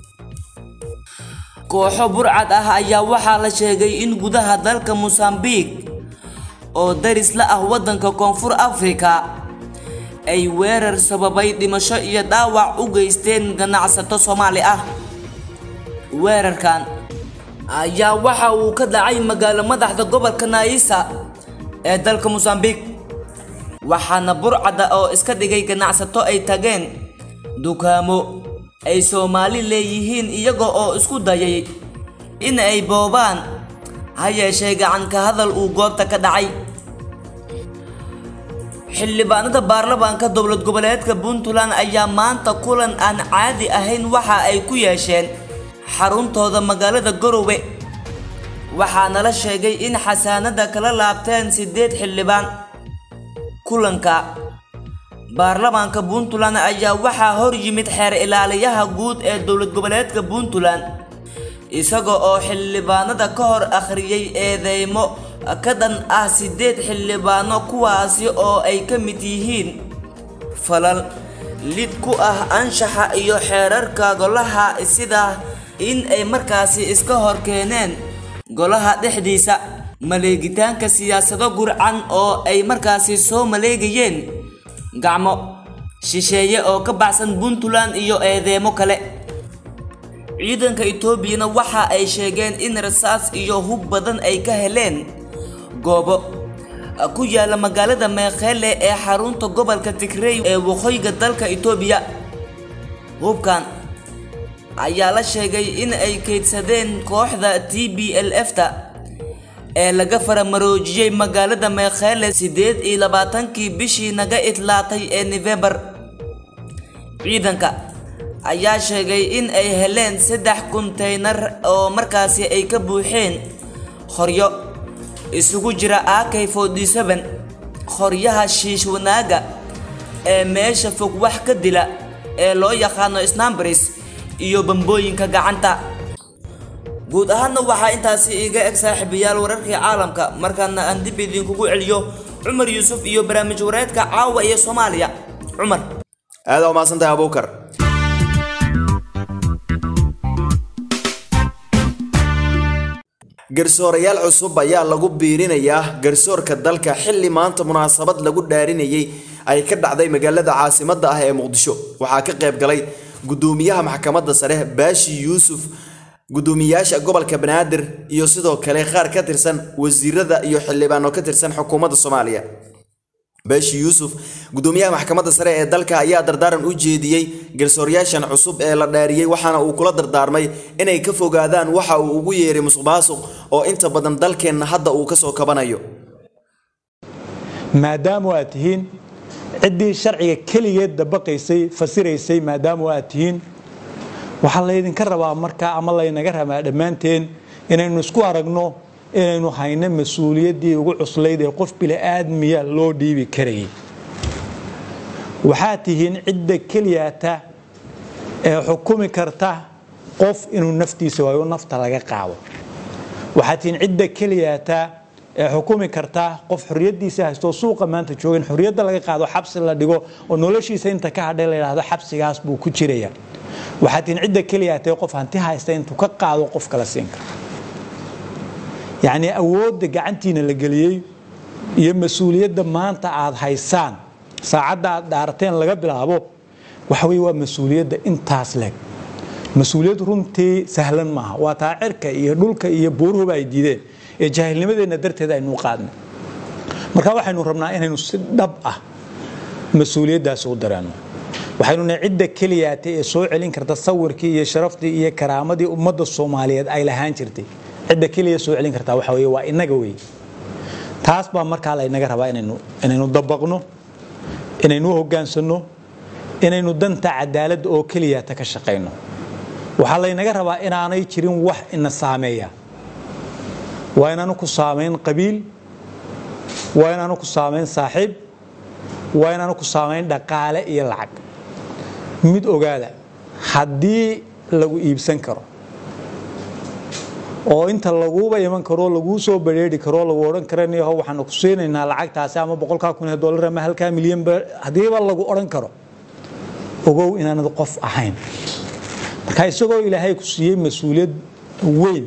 kooxo burcad ah ayaa waxaa la sheegay in gudaha dalka Mozambique oo daris la ah wadanka Koonfur Afrika ay weerar sababay dhimasho iyo dhaawac u geysteen ganacsato Soomaali ah. weerarkan ayaa waxa uu ka dhacay magaalo madaxda gobolka Naisa ee dalka Mozambique waxaana burcada oo iska dhigay ganacsato ay tageen dukaamo ay Soomaali leeyihiin iyaga oo isku dayay in ay boobaan hayeeshee gacan ka hadal uu goobta ka dhacay. xildhibaanada baarlamaanka dowlad goboleedka Puntland ayaa maanta kulan aan caadi ahayn waxa ay ku yeesheen xaruntooda magaalada Garowe waxaana la sheegay in xasaanada kala laabteen 8 xildhibaan. kulanka baarlamaanka Puntland ayaa waxaa hor yimid xeer ilaaliyaha guud ee dowlad goboleedka Puntland isaga oo xildhibaanada ka hor akhriyay eedeymo ka dhan ah 8 xildhibaano kuwaasi oo ay ka mid yihiin falal lid ku ah anshaxa iyo xeerarka golaha sida in ay markaasi iska hor keeneen golaha dhexdiisa maleegitaanka siyaasado gurcan oo ay markaasi soo maleegayeen gacmo shisheeye oo ka baxsan Puntland iyo eedeymo kale. ciidanka Itoobiya waxa ay sheegeen in rasaas iyo hub badan ay ka heleen goobo ku yaala magaalada Mekhele ee xarunta gobolka Tigray ee waqooyiga dalka Itoobiya. hubkan ayaa la sheegay in ay keydsadeen kooxda TPLF-ta ee laga faramaroojiyay magaalada Mekhele 28 bishii naga idlaatay ee November. ciidanka ayaa sheegay in ay heleen 3 container oo markaasi ay ka buuxeen qoryo isugu jira AK47 qoryaha shiish wanaaga ee meesha fog wax ka dila ee loo yaqaano snambers iyo bambooyinka gacanta. guud ahaanna waxaa intaasi iga eg saaxiibayaal wararkii caalamka markaana aan dib idinkugu celiyo Cumar Yuusuf iyo barnaamij wareedka caawa ee Soomaaliya. Cumar aad u mahadsantahay Abuukar. garsoorayaal cusub ayaa lagu biirinayaa garsoorka dalka xilli maanta munaasabad lagu dhaarinayay ay ka dhacday magaalada caasimadda ah ee Muqdisho. waxaa ka qayb galay gudoomiyaha maxkamadda sare Baashi Yuusuf, gudoomiyaasha gobolka Banaadir iyo sidoo kale qaar ka tirsan wasiirada iyo xildhibaano ka tirsan xukuumadda Soomaaliya. baashi yuusuf gudoomiyaha maxkamadda sare ee dalka ayaa dardaaran u jeediyey garsooryaashan cusub ee la dhaariyey waxaana uu kula dardaarmay inay ka fogaadaan waxa uu ugu yeeray musuqmaasuq oo inta badan dalkeenna hadda uu ka soo kabanayo maadaama aad tihiin ciddii sharciga keligeed dabaqaysay fasiraysay maadaama aad tihiin waxaa laydinka rabaa markaa ama laynaga rabaa dhammaanteen inaynu isku aragno inaynu hayno mas-uuliyaddii ugu cuslayd ee qof bili-aadmiya loo dhiibi karayay waxaad tihiin cidda keliyata ee xukumi karta qof inuu naftiisa waayo nafta laga qaado waxaad tihiin cidda keliyata ee xukumi karta qof xorriyaddiisa haysto suuqa maanta joogin xorriyadda laga qaado xabsi la dhigo oo noloshiisa inta ka hadhay la yidhaahdo xabsigaas buu ku jiraya waxaad tihiin cidda keliyata ee qof hanti haysta intuu ka qaado qof kala siin kara yacni awoodda gacantiina la geliyey iyo mas-uuliyadda maanta aad haysaan saacadda aad dhaarateen laga bilaabo waxa weeye waa mas-uuliyadda intaas leeg mas-uuliyad runtii sahlan maaha waa taa cirka iyo dhulka iyo buuruhuba ay diideen ee jaahilnimadeenna darteed aynu qaadnay marka waxaynu rabnaa inaynu si dhab ah mas-uuliyaddaas u dareeno waxaynu nahay cidda keliyaata ee soo celin karta sawirkii iyo sharaftii iyo karaamadii ummadda Soomaaliyeed ay lahaan jirtay cidda keliya soo celin karta waxa weeye waa inaga weey taas baa markaa la inaga rabaa inaynu dabaqno inaynu hogaansano inaynu danta cadaalad oo keliya ka shaqeyno waxa la inaga rabaa inaanay jirin wax ina saameeya waa inaanu ku saameyn qabiil waa inaanu ku saameyn saaxiib waa inaanu ku saameyn dhaqaale iyo lacag mid ogaada haddii lagu iibsan karo oo inta laguuba iman karo lagu soo bareeri karo lagu oran karanayo waxaan ku siinaynaa lacagtaasi ama $100,000 ama $1 milyan hadiiba lagu oran karo ogow inaanad qof ahayn marka isagoo ilaahay ku siiyay mas'uuliyad weyn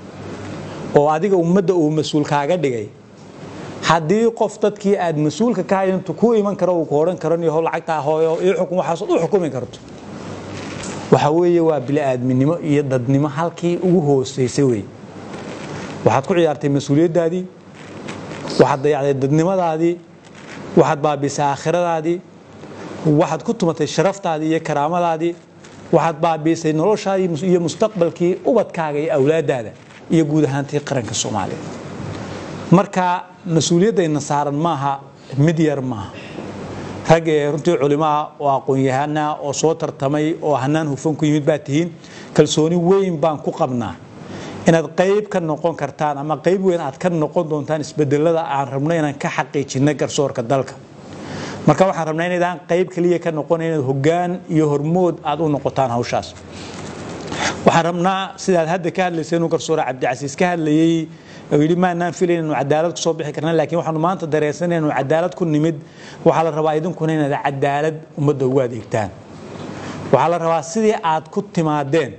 oo adiga ummadda uu mas'uul kaaga dhigay hadii qof dadkii aad mas'uulka ka hayn ku iman karo uu ku oran karanayo lacagta hooyo iyo xukun waxaas u xukumi karto waxa weeye waa bili-aadminimo iyo dadnimo halkii ugu hooseysay weey waxaad ku ciyaartay mas'uuliyadaadii waxaad dayacday dadnimadaadii waxaad baabisay aakhiradaadii waxaad ku tumatay sharaftaadii iyo karaamadaadii waxaad baabisay noloshaadii iyo mustaqbalkii ubadkaaga iyo awlaadaada iyo guud ahaantii qaranka Soomaaliyeed marka mas'uuliyadayna saaran maaha mid yar maaha ragga runtii culimaa oo aqoon-yahana oo soo tartamay oo hanaan hufan ku yimid baatihiin kalsooni weyn baan ku qabnaa inaad qayb ka noqon kartaan ama qayb weyn aad ka noqon doontaan isbedelada aan rabno inaan ka xaqiijino garsoorka dalka marka waxaan rabnaa inaan qayb kaliya ka noqon inaad hoggaan iyo hormood aad u noqotaan hawshaas waxaan rabnaa sidaad hadda ka hadlayseen uu garsoor Cabdicasiis ka hadlayay wili ma naan filayn inuu cadaalad ku soo bixi karna laakiin waxaanu maanta dareesanay inuu cadaalad ku nimid waxa la rabaa idinkuna inaad cadaalad ummadda ugu adeegtaan waxa la rabaa sidii aad ku timaadeen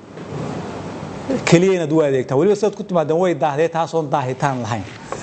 kaliya inaad u adeegtaan waliba sidii aad ku timaadeen way daahdeen taas oo daahitaan lahayn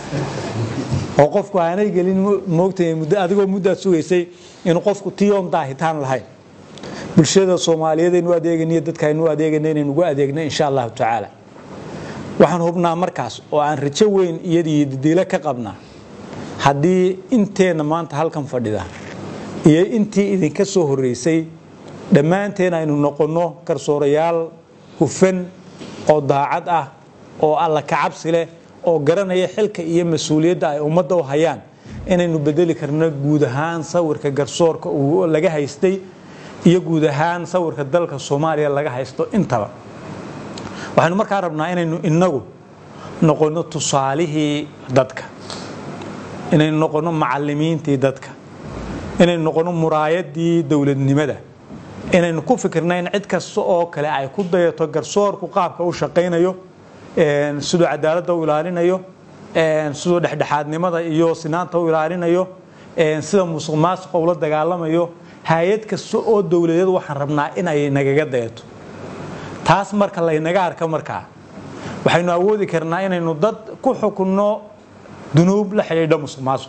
oo qofku aanay gelin moogtay muddo adigoo muddo sugaysay inuu qofku tiyoon daahitaan lahayn bulshada Soomaaliyeed inuu adeeganayo dadka inuu adeeganayo inuu ugu adeegno insha Allah ta'ala waxaan hubnaa markaas oo aan rajo weyn iyadii diila ka qabnaa hadii inteena maanta halkan fadhida iyo intii idinka soo horeysay dhamaanteen aynu noqono garsoorayaal hufan oo daacad ah oo alla ka cabsi leh oo garanaya xilka iyo mas'uuliyadda ay ummadda u hayaan inaynu bedeli karno guud ahaan sawirka garsoorka oo laga haystay iyo guud ahaan sawirka dalka Soomaaliya laga haysto intaba waxaanu markaa rabnaa inaynu inagu noqono tusaalihii dadka inaynu noqono macallimiintii dadka inaynu noqono muraayadii dawladnimada inaynu ku fikirnaa in cid kasta oo kale ay ku dayato garsoorku qaabka uu shaqeynayo sidoo cadaaladda u ilaalinayo sidoo dhexdhexaadnimada iyo sinaanta u ilaalinayo sida musuqmaasuqa ula dagaalamayo hay'ad kasta oo dawladeed waxaan rabnaa in ay nagaga dayato taas marka la inaga arka markaa waxaynu awoodi karnaa inaynu dad ku xukunno dunuub la xiriirda musuqmaasuq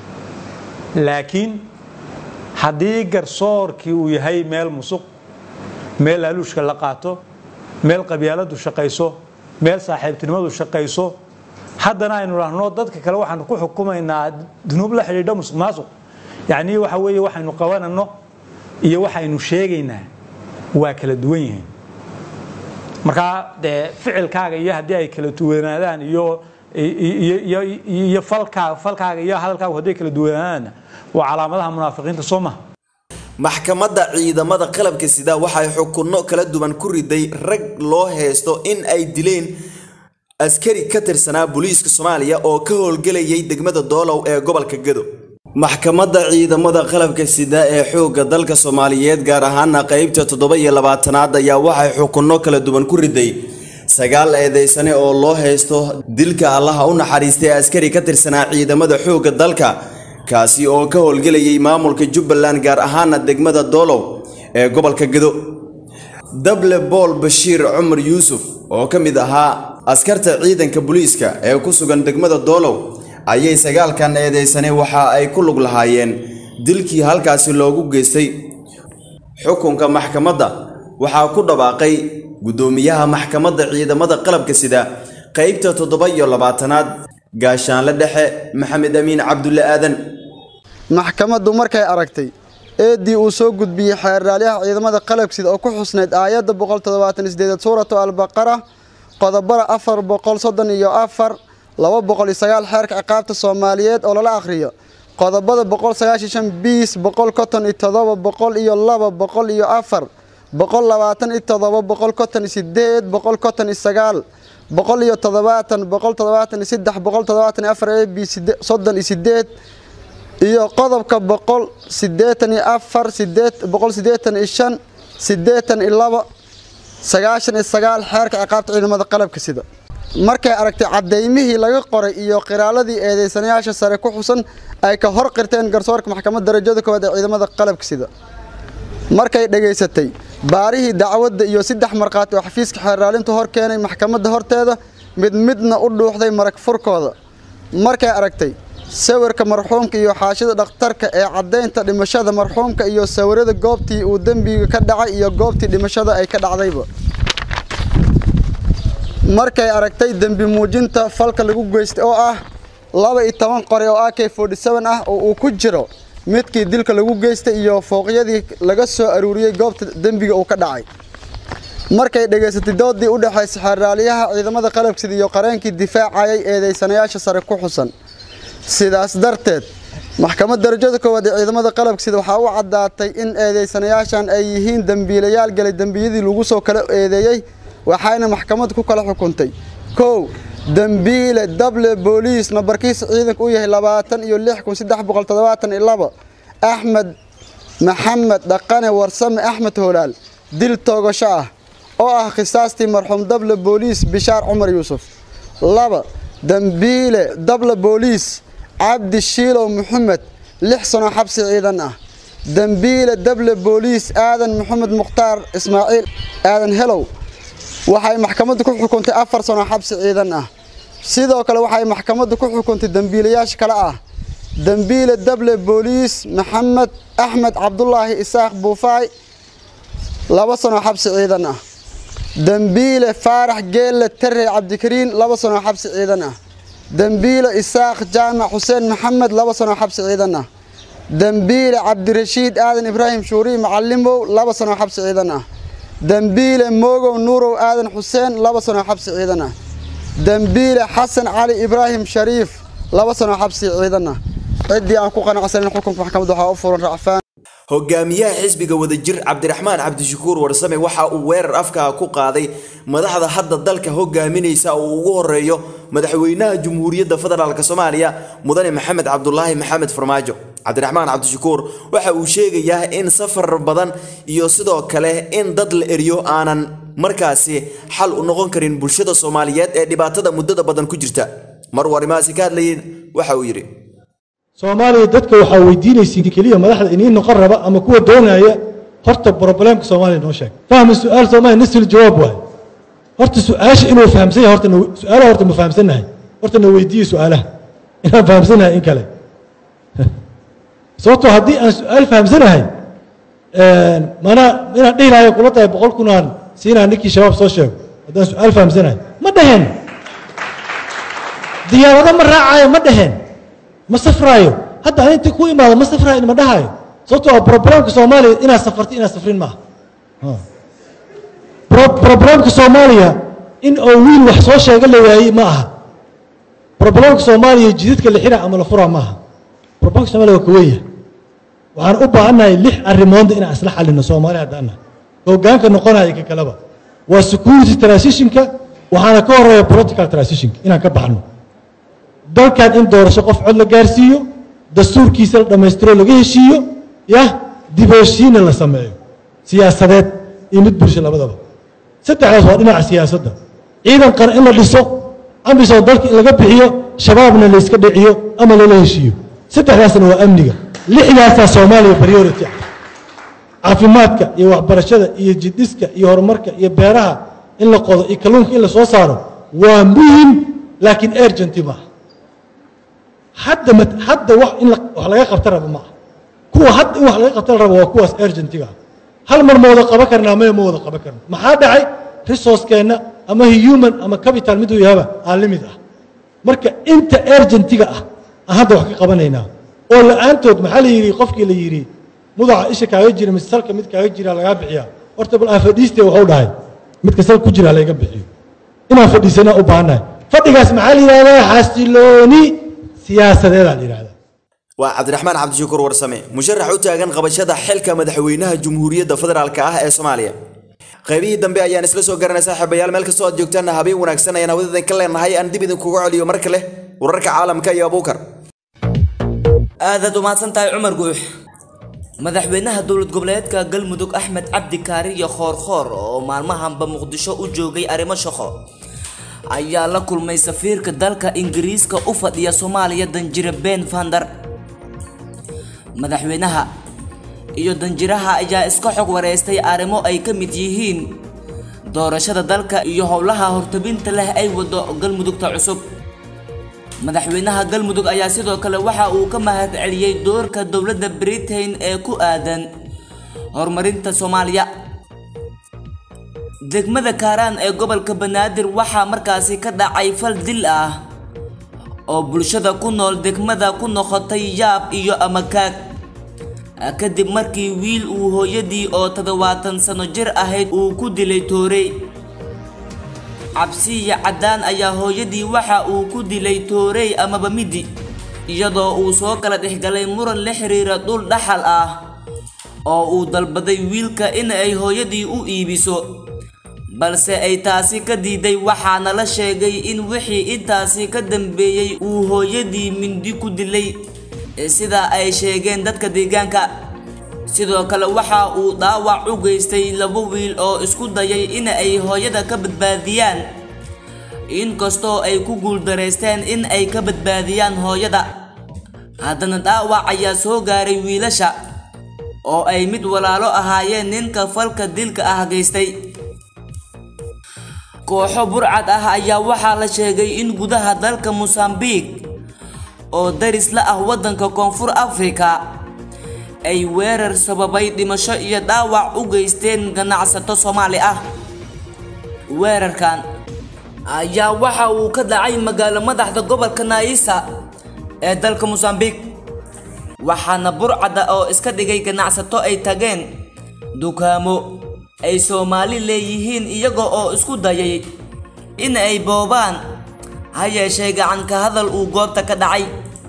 laakiin haddii garsoorkii uu yahay meel musuq meel aluushka la qaato meel qabyaaladu shaqayso meel saaxiibtinimadu shaqayso haddana aynu raahno dadka kale waxaanu ku xukumaynaa dunuub la xidhiidha musuqmaasuq yacni waxa weeye waxaynu qabanano iyo waxaynu sheegaynaa waa kala duwan yihiin marka dee ficilkaaga iyo haddii ay kala duwanaadaan iyo falkaaga iyo hadalkaaga haddii kala duwanaadaan waa calaamadaha munaafiqiinta soo maha maxkamadda ciidamada qalabka sida waxay xukunno kala duwan ku riday rag loo heesto in ay dileen askari ka tirsanaa booliiska Soomaaliya oo ka howlgelayay degmada Doolow ee gobolka Gedo maxkamadda ciidamada qalabka sida ee xoogga dalka Soomaaliyeed gaar ahaan qaybta 27aad ayaa waxay xukunno kala duwan ku riday 9 eedeysane oo loo heesto dilka Allah u naxariistay askari ka tirsanaa ciidamada xoogga dalka kaasi oo ka howlgelayay maamulka Jubbaland gaar ahaan degmada Doolow ee gobolka Gedo Dable Bool Bashiir Umar Yuusuf oo kamid ahaa askarta ciidanka booliiska ee ku sugan degmada Doolow ayay 9 kan eedeysane waxa ay ku lug lahaayeen dilkii halkaasi loogu geystay xukunka maxkamadda waxa ku dhawaaqay gudoomiyaha maxkamadda ciidamada qalabka sida qaybta 27aad gaashaanle dhexe Maxamed Amiin Cabdulle Aadan maxkamaddu markay aragtay eedii uu soo gudbiyay xeerraaliyaha ciidamada qalabka sida oo ku xusneyd aayadda 178 suuratu al-Baqara qodobada 434 209 xeerka ciqaabta Soomaaliyeed oo lala akhriyo qodobada 195 bis 157 100 iyo 2 100 iyo 4 127 158 159 boqol iyo 70 173 174 ab 38 iyo qodobka 184 185 82 99 xeerka ciqaabta ciidamada qalabka sida markay aragtay cadeymihii laga qoray iyo qiraaladii eedeysanayaasha sare ku xusan ay ka hor qirteen garsoorka maxkamadda darajada koowaad ee ciidamada qalabka sida markay dhageysatay baarihii dacwadda iyo 3 marqaati oo xafiiska xeerraalinta hor keenay maxkamadda horteeda midna u dhuuxday marag furkooda markay aragtay sawirka marxuumka iyo xaashida dhakhtarka ee cadeynta dhimashada marxuumka iyo sawirada goobtii uu dambiga ka dhacay iyo goobtii dhimashada ay ka dhacdayba markay aragtay dambi muujinta falka lagu geystay oo ah 12 qori oo AK47 ah oo uu ku jiro midkii dilka lagu geystay iyo fooqyadii laga soo aruuriyay goobta dambiga uu ka dhacay markay dhageysatay doodii u dhaxaysay xeerraaliyaha ciidamada qalabka sida iyo qareenkii difaacayay eedeysanayaasha sare ku xusan sidaas darteed maxkamadda darajada koowaad ee ciidamada qalabka sida waxa uu cadaatay in eedeysanayaashan ay yihiin dambiilayaal galay dambiyadii lagu soo kala eedeeyay waxayna maxkamaddu ku kala xukuntay 1 dambiile Dable Booliis nambarkiisa ciidanka uu yahay 26372 Axmed Maxamed Dhaqane Warsame Axmed Holaal dil toogasho ah oo ah qisaastii marxuum Dable Booliis Bishaar Umar Yuusuf 2 dambiile Dable Booliis Cabdi Shiilow Maxamed 6 sano xabsi ciidan ah dambiile Dable Booliis Aadan Maxamed Mukhtaar Ismaaciil Aadan Helow waxay maxkamaddu ku xukuntay 4 sano xabsi ciidan ah sidoo kale waxay maxkamaddu ku xukuntay dambiilayaasha kale ah dambiile Dable Booliis Maxamed Axmed Cabdullaahi Isaaq Buufaay 2 sano xabsi ciidan ah dambiile Faarax Geelle Tarre Cabdikariin 2 sano xabsi ciidan ah dambiile Isaaq Jaamac Xuseen Maxamed 2 sano xabsi ciidan ah dambiile Cabdirashiid Aadan Ibraahim Shuuri Macallimow 2 sano xabsi ciidan ah dambiile Moogow Nuurow Aadan Xuseen 2 sano xabsi ciidan ah dambiile Xasan Cali Ibraahim Shariif 2 sano xabsi ciidan ah cidii aan ku qanacsanin xukunka maxkamadda waxa u furan racfaan hogaamiyaha xisbiga wadajir Cabdiraxmaan Cabdishakuur Warsame waxa uu weerar afka ku qaaday madaxda hadda dalka hogaaminaysa oo ugu horeeyo madaxweynaha Jamhuuriyadda Federaalka Soomaaliya Mudane Maxamed Cabdullaahi Maxamed Farmaajo Cabdiraxmaan Cabdishakuur waxa uu sheegayaa in safar badan iyo sidoo kale in dad la eriyo aanan markaasi xal u noqon karin bulshada Soomaaliyeed ee dhibaatada muddada badan ku jirta mar warimaasi ka hadlayeen waxa uu yiri Soomaaliya dadka waxa weydiinaysiin kaliya madaxda inay noqon raba ama kuwa doonaya horta problemka Soomaaliya noo sheeg fahmi su'aal Soomaaliya nisil jawaab waay horta su'aasha inuu fahamsan yahay horta su'aalaha horta ma fahamsanahay horta na weydiiyo su'aalaha inaan fahamsanahay in kale sababtoo haddii aan su'aal fahamsanahay mana inaan dhihi lahayo kula tahay 100 kun aan siinaa ninkii shabaab soo sheego haddaan su'aal fahamsanahay ma dhaheen diyaarado ma raacayo ma dhaheen ma safraayo hadda intii ku imaado ma safraayo ma dhahayo sababtoo ah problemka Soomaaliya inaad safarto inaad safrin maaha problemka Soomaaliya in oo wiil wax soo sheega la waayay ma aha problemka Soomaaliya jidadka la xira ama la fura maaha problemka Soomaaliya waa weeye waxaan u baahanahay 6 arrimood in aan isla xalino Soomaaliya hadana hoggaanka noqonaya ka kalaba waa security transitionka waxaana ka horeeya political transitionka inaan ka baxno dalkan in doorasho qof cod la gaarsiiyo dastuurkiisa la dhameystiro laga heshiiyo dib u heshiin la sameeyo siyaasadeed iyo mid bulsho labadaba saddexdaas waa dhinaca siyaasadda ciidan qaran in la dhiso ambiso dalka laga bixiyo shabaabna la iska dhiciyo ama la heshiiyo saddexdaasna waa amniga lixdaas Soomaaliya priority caafimaadka iyo waxbarashada iyo jiddiska iyo horumarka iyo beeraha in la qodo iyo kalluunka in la soo saaro waa muhiim laakiin urgent ma hadda wax in wax laga qabto rabo ma kuwa hadda wax laga qabto rabo waa kuwaas urgent-ga hal mar ma wada qaban karnaa ma wada qaban karno maxaa dhacay resource-keena ama human ama capital mid uu yahay aan limit ah marka inta urgent-ga ah hadda wax ka qabanaynaa oo la'aantood maxaa la yiri qofkii la yiri mudaca isha kaaga jira misalka mid kaaga jira laga bixiya horta bal afadhiiste wuxuu dhahay mid ka sal ku jira laga bixiyo inaan fadhiisana u baahanahay fadhigaas maxaa la yiraahdaa xasilooni siyaasadeed la yiraahdaa waa Cabdiraxmaan Cabdishakuur Warsame musharax u taagan qabashada xilka madaxweynaha Jamhuuriyadda Federaalka ah ee Soomaaliya qaybihii dambe ayaan isla soo garanay saaxiibayaal meel kasta oo aad joogtaan habeen wanaagsan ayaan wadadan ka leenahay aan dib idin kugu celiyo mar kale wararka caalamka iyo Abuukar aad u mahadsantahay Cumar Guux madaxweynaha dowlad goboleedka Galmudug Axmed Cabdi Kaariye Khoorkhoor oo maalmahanba Muqdisho u joogay arrimo shaqo ayaa la kulmay safiirka dalka Ingiriiska u fadhiya Soomaaliya Danjire Ben Vander madaxweynaha iyo danjiraha ayaa iska xog wareystay arrimo ay ka mid yihiin doorashada dalka iyo howlaha hortabinta leh ay wado Galmudugta cusub madaxweynaha Galmudug ayaa sidoo kale waxa uu ka mahad celiyay doorka dawladda Britain ee ku aadan horumarinta Soomaaliya degmada Kaaraan ee gobolka Banaadir waxa markaasi ka dhacay fal dil ah oo bulshada ku nool degmada ku noqotay yaab iyo amakaag kadib markii wiil uu hooyadii oo 70 sano jir ahayd uu ku dilay toorey cabsiya cadaan ayaa hooyadii waxa uu ku dilay toorey ama midi iyadoo uu soo kala dhixgalay muran la xiriira dhul dhaxal ah oo uu dalbaday wiilka in ay hooyadii u iibiso balse ay taasi ka diiday waxaana la sheegay in wixii intaasi ka dambeeyay uu hooyadii mindi ku dilay sida ay sheegeen dadka deegaanka sidoo kale waxa uu dhaawac u geystay laba wiil oo isku dayay in ay hooyada ka badbaadiyaan inkastoo ay ku guuldareysteen in ay ka badbaadiyaan hooyada haddana dhaawac ayaa soo gaaray wiilasha oo ay mid walaalo ahaayeen ninka falka dilka ah geystay kooxo burcad ah ayaa waxaa la sheegay in gudaha dalka Mozambique oo daris la ah wadanka Koonfur Afrika ay weerar sababay dhimasho iyo dhaawac u geysteen ganacsato Soomaali ah weerarkan ayaa waxa uu ka dhacay magaalo madaxda gobolka Naisa ee dalka Mozambique waxaana burcada oo iska dhigay ganacsato ay tageen dukaamo ay Soomaali leeyihiin iyaga oo isku dayay in ay boobaan hayeeshee gacan ka hadal uu goobta ka dhacay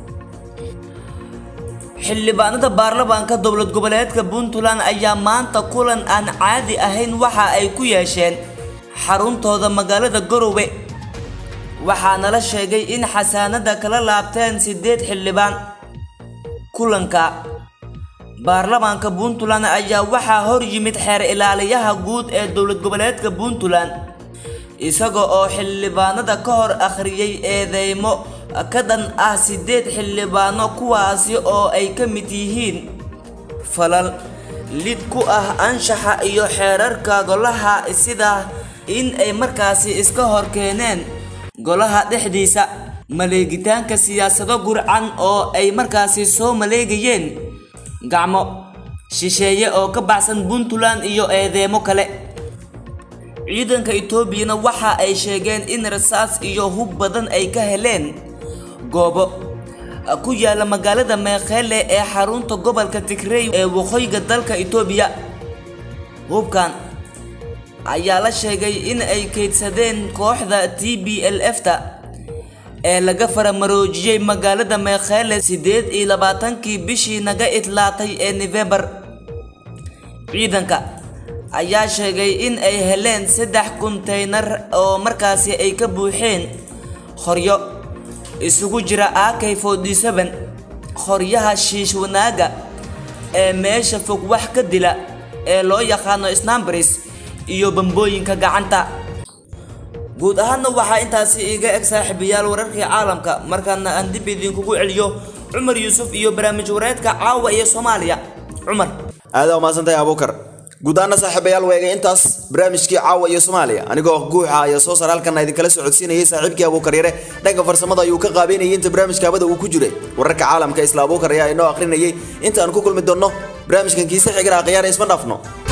xildhibaanada baarlamaanka dowlad goboleedka Puntland ayaa maanta kulan aan caadi ahayn waxa ay ku yeesheen xaruntooda magaalada Garowe waxaana la sheegay in xasaanada kala laabteen 8 xildhibaan kulanka baarlamaanka Puntland ayaa waxa hor yimid xeer ilaaliyaha guud ee dowlad goboleedka Puntland isaga oo xildhibaanada ka hor akhriyay eedeymo ka dhan ah 8 xildhibaano kuwaasi oo ay ka mid yihiin falal lid ku ah anshaxa iyo xeerarka golaha sida in ay markaasi iska hor keeneen golaha dhexdiisa maleegitaanka siyaasado gurcan oo ay markaasi soo maleegayeen gacmo shisheeye oo ka baxsan Puntland iyo eedeymo kale ciidanka Itoobiya waxa ay sheegeen in rasaas iyo hub badan ay ka heleen goobo ku yaala magaalada Mekhele ee xarunta gobolka Tigray ee waqooyiga dalka Itoobiya. hubkan ayaa la sheegay in ay kaydsadeen kooxda TPLF-ta ee laga faramaroojiyay magaalada Mekhele 28 bishii naga idlaatay ee November. ciidanka ayaa sheegay in ay heleen 3 konteynar oo markaasi ay ka buuxeen qoryo isugu jira AK47, qoryaha shiish wanaaga ee meesha fog wax ka dila ee loo yaqaano snipers iyo bambooyinka gacanta. guud ahaanna waxaa intaasi iga eg saaxiibayaal wararkii caalamka, markaana aan dib idinkugu celiyo Cumar Yuusuf iyo barnaamij wareedka caawa ee Soomaaliya. Cumar, aad u maasantahay Abuukar. guud ahaan saaxiibayaal weega intaas barnaamijkii caawa iyo Soomaaliya anigoo guuxa ayaa soo sar halkan idin kala socodsiinayay saaxiibkii Abuukar Yare. dhanka farsamada ayuu ka qaabeynayay inta barnaamijka abada uu ku jiray. wararka caalamka isla Abuukar ayaa inoo akhrinayay inta aan ku kulmi doono barnaamijkan kiisa xiga qiyaar isma dhaafno.